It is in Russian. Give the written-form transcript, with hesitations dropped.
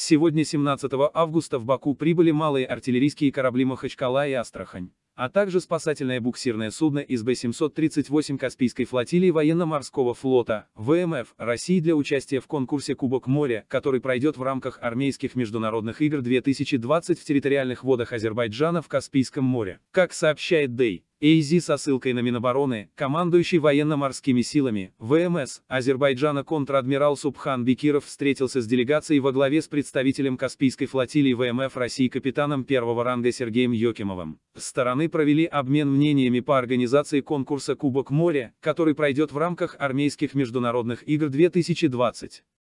Сегодня, 17 августа, в Баку прибыли малые артиллерийские корабли «Махачкала» и «Астрахань», а также спасательное буксирное судно СБ-738 Каспийской флотилии военно-морского флота, ВМФ, России для участия в конкурсе «Кубок моря», который пройдет в рамках армейских международных игр 2020 в территориальных водах Азербайджана в Каспийском море. Как сообщает Day AZ со ссылкой на Минобороны, командующий военно-морскими силами ВМС Азербайджана контр-адмирал Субхан Бекиров встретился с делегацией во главе с представителем Каспийской флотилии ВМФ России капитаном первого ранга Сергеем Йокимовым. Стороны провели обмен мнениями по организации конкурса «Кубок моря», который пройдет в рамках армейских международных игр 2020.